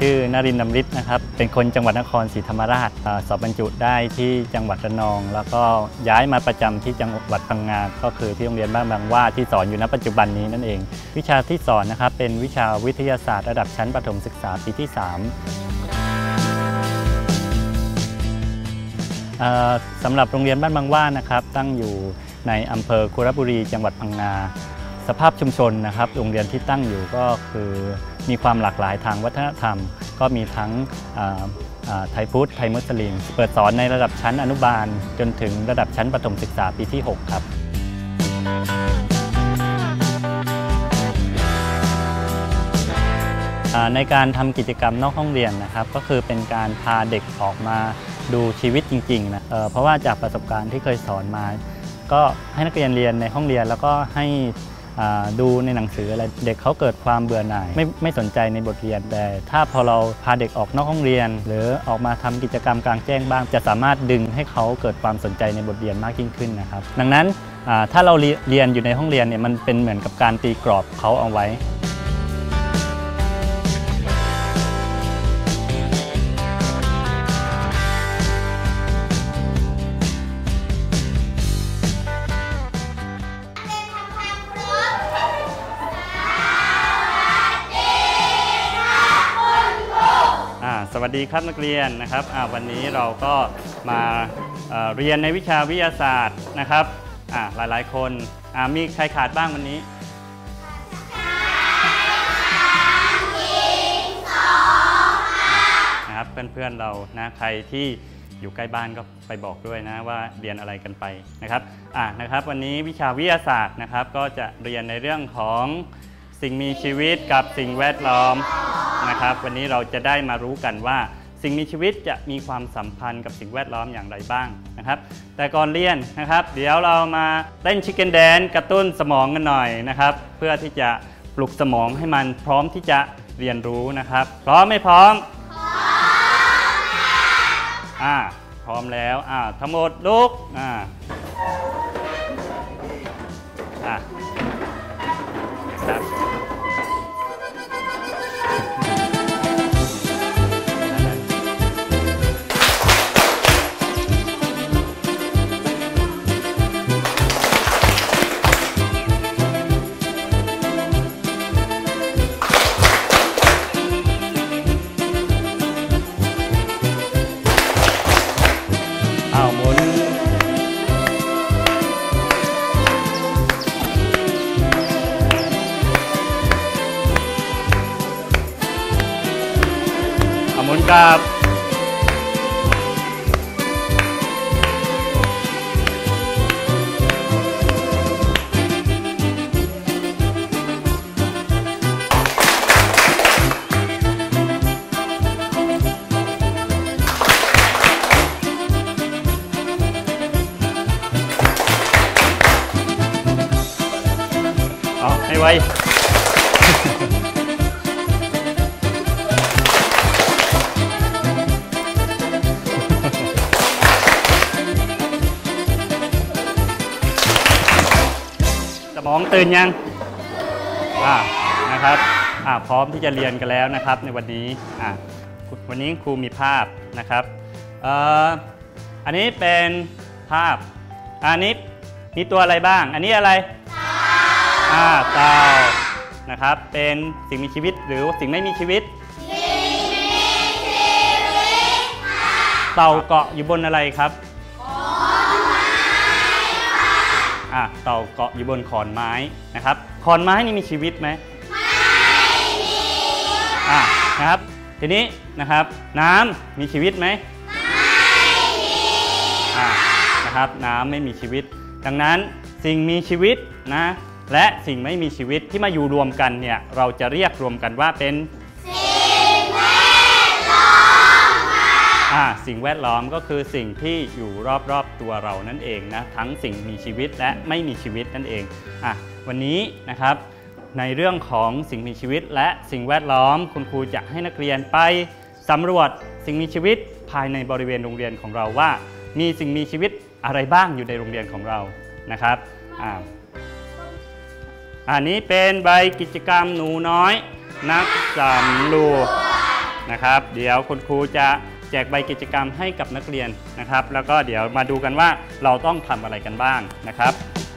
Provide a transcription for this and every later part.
ชื่อนรินทร์ดำฤทธิ์นะครับเป็นคนจังหวัดนครศรีธรรมราชสอบบรรจุได้ที่จังหวัดระนองแล้วก็ย้ายมาประจำที่จังหวัดพังงาก็คือที่โรงเรียนบ้านบางว่าที่สอนอยู่ณปัจจุบันนี้นั่นเองวิชาที่สอนนะครับเป็นวิชาวิทยาศาสตร์ระดับชั้นประถมศึกษาปีที่ 3สำหรับโรงเรียนบ้านบางว่านะครับตั้งอยู่ในอำเภอคุระบุรีจังหวัดพังงาสภาพชุมชนนะครับโรงเรียนที่ตั้งอยู่ก็คือมีความหลากหลายทางวัฒนธรรมก็มีทั้งไทยพุทธไทยมุสลิมเปิดสอนในระดับชั้นอนุบาลจนถึงระดับชั้นประถมศึกษาปีที่ 6 ครับในการทำกิจกรรมนอกห้องเรียนนะครับก็คือเป็นการพาเด็กออกมาดูชีวิตจริงๆนะเพราะว่าจากประสบการณ์ที่เคยสอนมาก็ให้นักเรียนเรียนในห้องเรียนแล้วก็ให้ดูในหนังสืออะไรเด็กเขาเกิดความเบื่อหน่ายไม่สนใจในบทเรียนแต่ถ้าพอเราพาเด็กออกนอกห้องเรียนหรือออกมาทำกิจกรรมกลางแจ้งบ้างจะสามารถดึงให้เขาเกิดความสนใจในบทเรียนมากยิ่งขึ้นนะครับดังนั้นถ้าเราเรียนอยู่ในห้องเรียนเนี่ยมันเป็นเหมือนกับการตีกรอบเขาเอาไว้สวัสดีครับนักเรียนนะครับวันนี้เราก็มาเรียนในวิชาวิทยาศาสตร์นะครับหลายๆคนมีใครขาดบ้างวันนี้นะครับเพื่อนๆเรานะใครที่อยู่ใกล้บ้านก็ไปบอกด้วยนะว่าเรียนอะไรกันไปนะครับนะครับวันนี้วิชาวิทยาศาสตร์นะครับก็จะเรียนในเรื่องของสิ่งมีชีวิตกับสิ่งแวดล้อมนะครับวันนี้เราจะได้มารู้กันว่าสิ่งมีชีวิตจะมีความสัมพันธ์กับสิ่งแวดล้อมอย่างไรบ้างนะครับแต่ก่อนเรียนนะครับเดี๋ยวเรามาเต้นชิคเก้นแดนซ์กระตุ้นสมองกันหน่อยนะครับเพื่อที่จะปลุกสมองให้มันพร้อมที่จะเรียนรู้นะครับพร้อมไม่พร้อมพร้อมพร้อมแล้วทั้งหมดลุกครับหมุนกลับให้ไวสมองตื่นยังนะครับพร้อมที่จะเรียนกันแล้วนะครับในวันนี้วันนี้ครูมีภาพนะครับอันนี้เป็นภาพอันนี้มีตัวอะไรบ้างอันนี้อะไรเต่านะครับเป็นสิ่งมีชีวิตหรือสิ่งไม่มีชีวิตเต่าเกาะอยู่บนอะไรครับเต่าเกาะอยู่บนขอนไม้นะครับขอนไม้นี่มีชีวิตไหมไม่มีนะครับทีนี้นะครับน้ำมีชีวิตไหมไม่มีนะครับน้ำไม่มีชีวิตดังนั้นสิ่งมีชีวิตนะและสิ่งไม่มีชีวิตที่มาอยู่รวมกันเนี่ยเราจะเรียกรวมกันว่าเป็นสิ่งแวดล้อมสิ่งแวดล้อมก็คือสิ่งที่อยู่รอบๆตัวเรานั่นเองนะทั้งสิ่งมีชีวิตและไม่มีชีวิตนั่นเองวันนี้นะครับในเรื่องของสิ่งมีชีวิตและสิ่งแวดล้อมคุณครูจะให้นักเรียนไปสำรวจสิ่งมีชีวิตภายในบริเวณโรงเรียนของเราว่ามีสิ่งมีชีวิตอะไรบ้างอยู่ในโรงเรียนของเรานะครับอันนี้เป็นใบกิจกรรมหนูน้อยนักสำรวจนะครับเดี๋ยวคุณครูจะแจกใบกิจกรรมให้กับนักเรียนนะครับแล้วก็เดี๋ยวมาดูกันว่าเราต้องทำอะไรกันบ้างนะครับ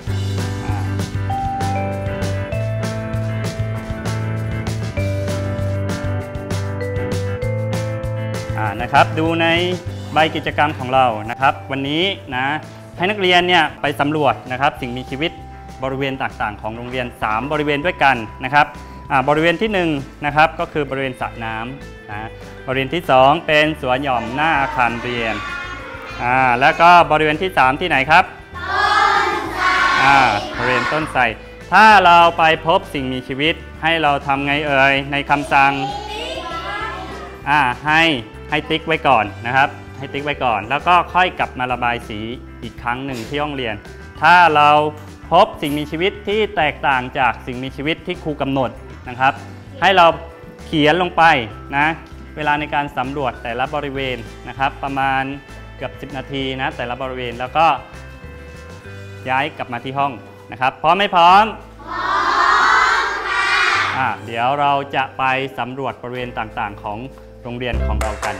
นะครับดูในใบกิจกรรมของเรานะครับวันนี้นะให้นักเรียนเนี่ยไปสำรวจนะครับสิ่งมีชีวิตบริเวณต่างๆของโรงเรียน3บริเวณด้วยกันนะครับบริเวณที่1นะครับก็คือบริเวณสระน้ำนะบริเวณที่2เป็นสวนหย่อมหน้าอาคารเรียนแล้วก็บริเวณที่3ที่ไหนครับต้นไทรบริเวณต้นไทรถ้าเราไปพบสิ่งมีชีวิตให้เราทำไงเอ่ยในคำสั่งให้ติ๊กไว้ก่อนนะครับให้ติ๊กไว้ก่อนแล้วก็ค่อยกลับมาระบายสีอีกครั้งหนึ่งที่ห้องเรียนถ้าเราพบสิ่งมีชีวิตที่แตกต่างจากสิ่งมีชีวิตที่ครูกำหนดนะครับให้เราเขียนลงไปนะเวลาในการสำรวจแต่ละบริเวณนะครับประมาณเกือบ10 นาทีนะแต่ละบริเวณแล้วก็ย้ายกลับมาที่ห้องนะครับพร้อมไม่พร้อมพร้อมค่ะเดี๋ยวเราจะไปสำรวจบริเวณต่างๆของโรงเรียนของเรากัน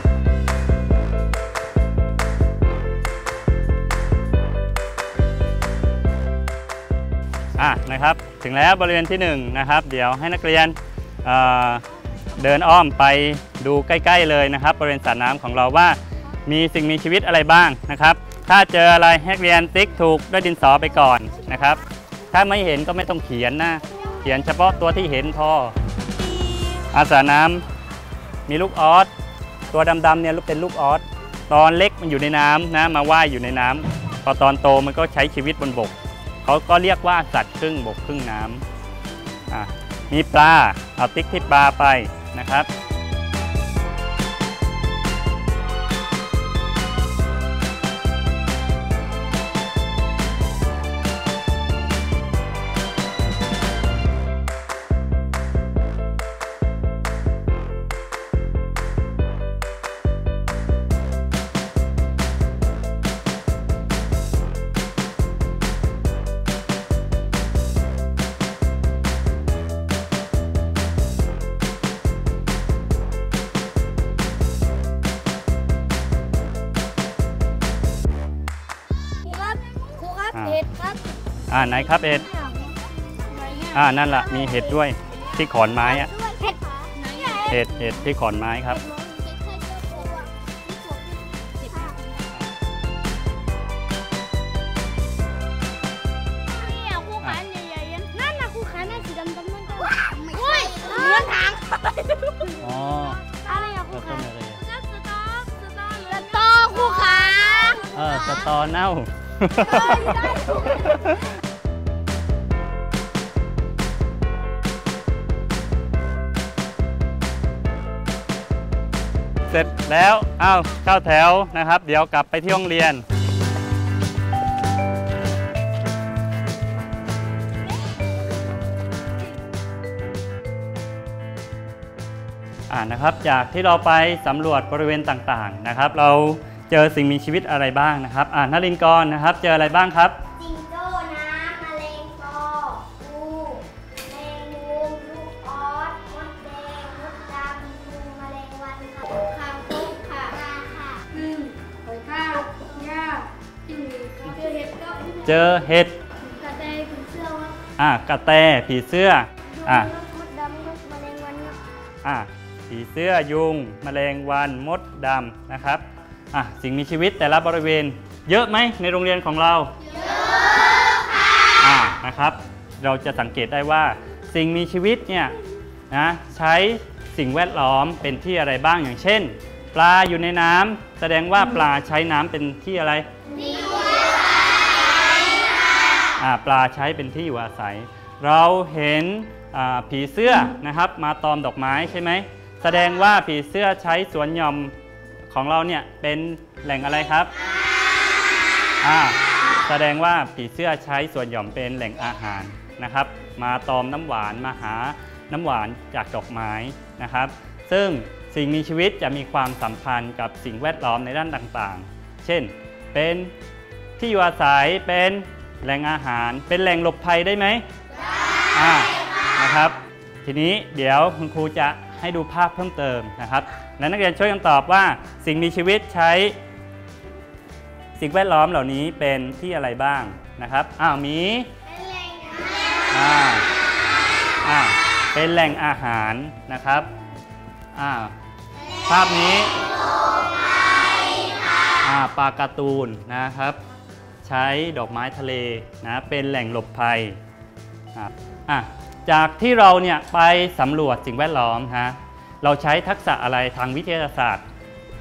นะครับถึงแล้วบริเวณที่1นะครับเดี๋ยวให้นักเรียนเดินอ้อมไปดูใกล้ๆเลยนะครับบริเวณสระน้ำของเราว่ามีสิ่งมีชีวิตอะไรบ้างนะครับถ้าเจออะไรให้นักเรียนติ๊กถูกด้วยดินสอไปก่อนนะครับถ้าไม่เห็นก็ไม่ต้องเขียนนะเขียนเฉพาะตัวที่เห็นพอสระน้ำมีลูกออสตัวดำๆเนี่ยเป็นลูกออสตอนเล็กมันอยู่ในน้ำนะมาว่ายอยู่ในน้ำพอตอนโตมันก็ใช้ชีวิตบนบกเขาก็เรียกว่าสัตว์ครึ่งบกครึ่งน้ำมีปลาเอาติ๊กที่ปลาไปนะครับเห็ดครับไหนครับเห็ดนั่นล่ะมีเห็ดด้วยที่ขอนไม้เห็ดที่ขอนไม้ครับนี่คู่ขาใหญ่ๆนั่นนะคู่ขาหน้าสีดำๆนั่นก็โอ้ยเลื่อนทางอะไรอะคู่ขาสตอคู่ขาสตอเน่าเสร็จแล้วเข้าแถวนะครับเดี๋ยวกลับไปที่ห้องเรียนนะครับจากที่เราไปสำรวจบริเวณต่างๆนะครับเราเจอสิ่งมีชีวิตอะไรบ้างนะครับนฤนกรนะครับเจออะไรบ้างครับจิงโจ้น้ำแมลงปองูแมงมุมลูกออสมดแดงมดดำงูแมลงวันค่ะคางคกค่ะค่ะหอยทากหญ้าเจอเห็ดกระแตผีเสื้อกระแตผีเสื้อมดดำมดแมลงวันผีเสื้อยุงแมลงวันมดดำนะครับสิ่งมีชีวิตแต่ละบริเวณเยอะไหมในโรงเรียนของเราเยอะค่ะนะครับเราจะสังเกตได้ว่าสิ่งมีชีวิตเนี่ยนะใช้สิ่งแวดล้อมเป็นที่อะไรบ้างอย่างเช่นปลาอยู่ในน้ำแสดงว่าปลาใช้น้ำเป็นที่อะไรที่อยู่อาศัยปลาใช้เป็นที่อยู่อาศัยเราเห็นผีเสื้อนะครับมาตอมดอกไม้ใช่ไหมแสดงว่าผีเสื้อใช้สวนหย่อมของเราเนี่ยเป็นแหล่งอะไรครับแสดงว่าผีเสื้อใช้สวนหย่อมเป็นแหล่งอาหารนะครับมาตอมน้ำหวานมาหาน้ำหวานจากดอกไม้นะครับซึ่งสิ่งมีชีวิตจะมีความสัมพันธ์กับสิ่งแวดล้อมในด้านต่างๆเช่นเป็นที่อยู่อาศัยเป็นแหล่งอาหารเป็นแหล่งหลบภัยได้ไหมได้นะครับทีนี้เดี๋ยวคุณครูจะให้ดูภาพเพิ่มเติมนะครับและนักเรียนช่วยกันตอบว่าสิ่งมีชีวิตใช้สิ่งแวดล้อมเหล่านี้เป็นที่อะไรบ้างนะครับมีเป็นแหล่งอาหารนะครับภาพนี้ปลาการ์ตูนนะครับใช้ดอกไม้ทะเลนะเป็นแหล่งหลบภัยจากที่เราเนี่ยไปสำรวจสิ่งแวดล้อมเราใช้ทักษะอะไรทางวิทยาศาสตร์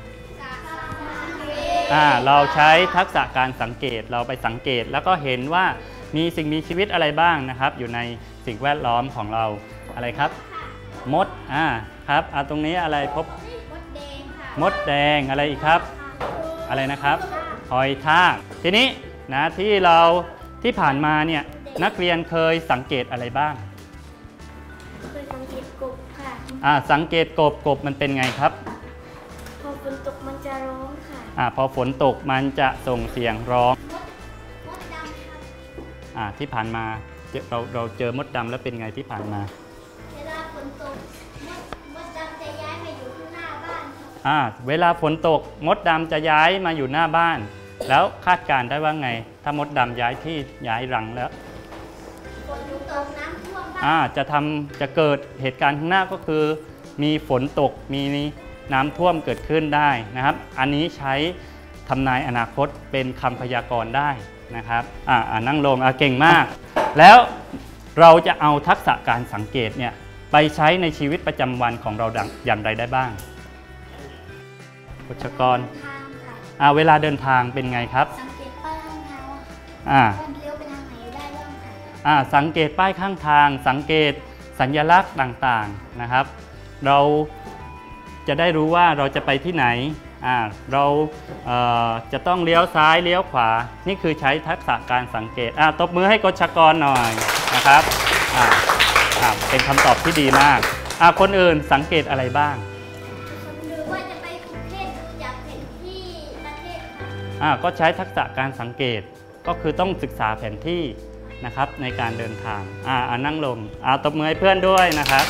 เราใช้ทักษะการสังเกตเราไปสังเกตแล้วก็เห็นว่ามีสิ่งมีชีวิตอะไรบ้างนะครับอยู่ในสิ่งแวดล้อมของเราอะไรครับมดครับตรงนี้อะไรพบมดแดงอะไรอีกครับอะไรนะครับหอยทากทีนี้นะที่ผ่านมาเนี่ยนักเรียนเคยสังเกตอะไรบ้างเคยสังเกตกบค่ะสังเกตกบมันเป็นไงครับพอฝนตกมันจะร้องค่ะพอฝนตกมันจะส่งเสียงร้องมดดำครับที่ผ่านมาเราเจอมดดำแล้วเป็นไงที่ผ่านมาเวลาฝนตกมดดำจะย้ายมาอยู่ข้างหน้าบ้านเวลาฝนตกมดดำจะย้ายมาอยู่หน้าบ้านแล้วคาดการได้ว่าไงถ้ามดดำย้ายที่ย้ายรังแล้วฝนตกน้ำท่วมบ้านจะเกิดเหตุการณ์ข้างหน้าก็คือมีฝนตกมีน้ำท่วมเกิดขึ้นได้นะครับอันนี้ใช้ทำนายอนาคตเป็นคำพยากรณ์ได้นะครับนั่งลงเก่งมากแล้วเราจะเอาทักษะการสังเกตเนี่ยไปใช้ในชีวิตประจำวันของเราอย่างไรได้บ้างบุชกรเวลาเดินทางเป็นไงครับสังเกตป้ายข้างทางเลี้ยวไปทางไหนได้บ้างค่ะสังเกตป้ายข้างทางสังเกตสัญลักษณ์ต่างๆนะครับเราจะได้รู้ว่าเราจะไปที่ไหนเราจะต้องเลี้ยวซ้ายเลี้ยวขวานี่คือใช้ทักษะการสังเกตตบมือให้กฎชกรหน่อยนะครับเป็นคำตอบที่ดีมากคนอื่นสังเกตอะไรบ้างหรือว่าจะไปกรุงเทพดูจากแผนที่ประเทศก็ใช้ทักษะการสังเกตก็คือต้องศึกษาแผนที่นะครับในการเดินทางนั่งลงตบมือให้เพื่อนด้วยนะครับ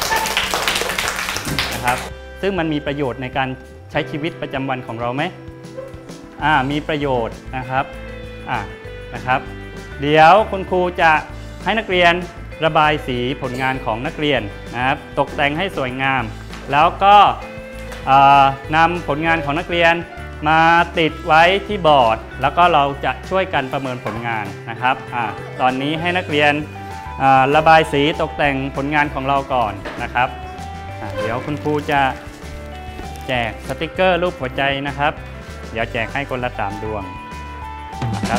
ซึ่งมันมีประโยชน์ในการใช้ชีวิตประจำวันของเราไหมมีประโยชน์นะครับเดี๋ยวคุณครูจะให้นักเรียนระบายสีผลงานของนักเรียนนะครับตกแต่งให้สวยงามแล้วก็นำผลงานของนักเรียนมาติดไว้ที่บอร์ดแล้วก็เราจะช่วยกันประเมินผลงานนะครับตอนนี้ให้นักเรียนระบายสีตกแต่งผลงานของเราก่อนนะครับเดี๋ยวคุณครูจะแจกสติกเกอร์รูปหัวใจนะครับเดี๋ยวแจกให้คนละ3 ดวงครับ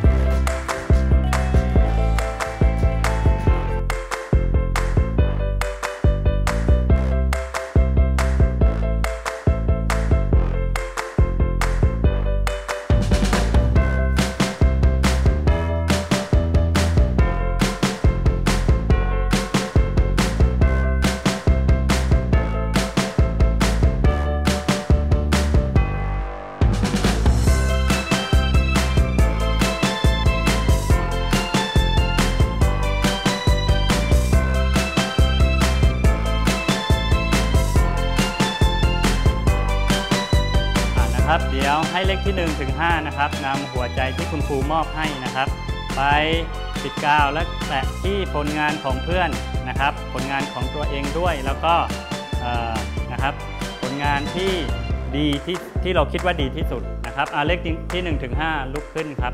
เดี๋ยวให้เลขที่1 ถึง 5นะครับนำหัวใจที่คุณครูมอบให้นะครับไปติดกาวและแตะที่ผลงานของเพื่อนนะครับผลงานของตัวเองด้วยแล้วก็นะครับผลงานที่ดีที่เราคิดว่าดีที่สุดนะครับเลขที่1 ถึง 5ลุกขึ้นครับ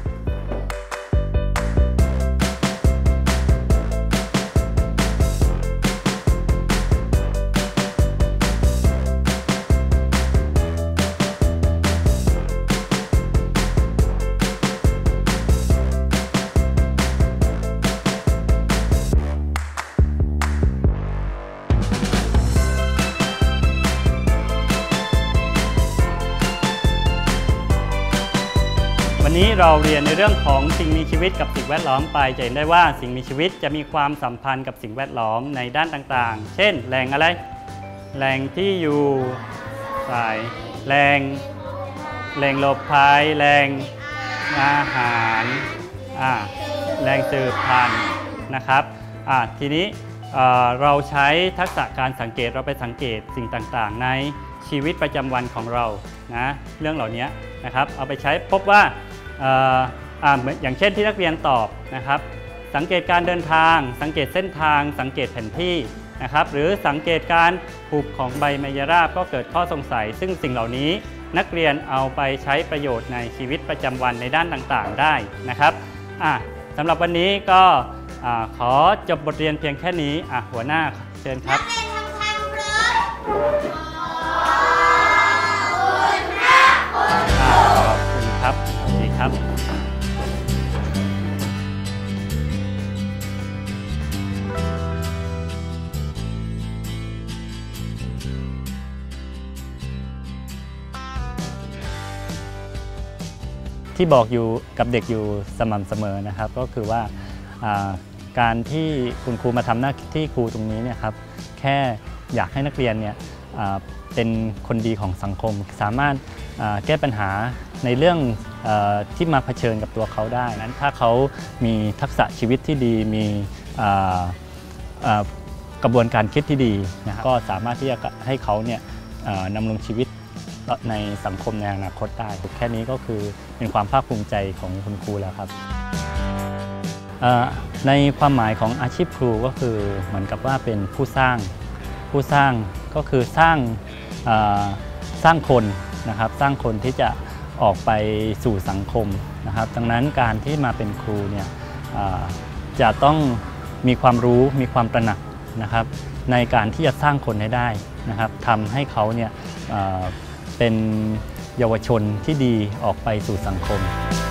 วันนี้เราเรียนในเรื่องของสิ่งมีชีวิตกับสิ่งแวดล้อมไปจะเห็นได้ว่าสิ่งมีชีวิตจะมีความสัมพันธ์กับสิ่งแวดล้อมในด้านต่างๆเช่นแหล่งอะไรแหล่งที่อยู่สายแหล่งหลบภัยแหล่งอาหารแหล่งสืบพันธุ์นะครับทีนี้เราใช้ทักษะการสังเกตเราไปสังเกตสิ่งต่างๆในชีวิตประจำวันของเรานะเรื่องเหล่านี้นะครับเอาไปใช้พบว่าอย่างเช่นที่นักเรียนตอบนะครับสังเกตการเดินทางสังเกตเส้นทางสังเกตแผนที่นะครับหรือสังเกตการหุบของใบไมยราบก็เกิดข้อสงสัยซึ่งสิ่งเหล่านี้นักเรียนเอาไปใช้ประโยชน์ในชีวิตประจำวันในด้านต่างๆได้นะครับสำหรับวันนี้ก็ขอจบบทเรียนเพียงแค่นี้หัวหน้าเชิญครับขอบคุณครับสวัสดีครับที่บอกอยู่กับเด็กอยู่สม่ำเสมอนะครับก็คือว่าการที่คุณครูมาทำหน้าที่ครูตรงนี้เนี่ยครับแค่อยากให้นักเรียนเนี่ยเป็นคนดีของสังคมสามารถแก้ปัญหาในเรื่องที่มาเผชิญกับตัวเขาได้นั้นถ้าเขามีทักษะชีวิตที่ดีมีกระบวนการคิดที่ดีนะก็สามารถที่จะให้เขาเนี่ยดำรงชีวิตในสังคมในอนาคตได้แค่นี้ก็คือเป็นความภาคภูมิใจของคุณครูแล้วครับในความหมายของอาชีพครูก็คือเหมือนกับว่าเป็นผู้สร้างก็คือสร้างคนนะครับสร้างคนที่จะออกไปสู่สังคมนะครับดังนั้นการที่มาเป็นครูเนี่ยจะต้องมีความรู้มีความตระหนักนะครับในการที่จะสร้างคนให้ได้นะครับทำให้เขาเนี่ยเป็นเยาวชนที่ดีออกไปสู่สังคม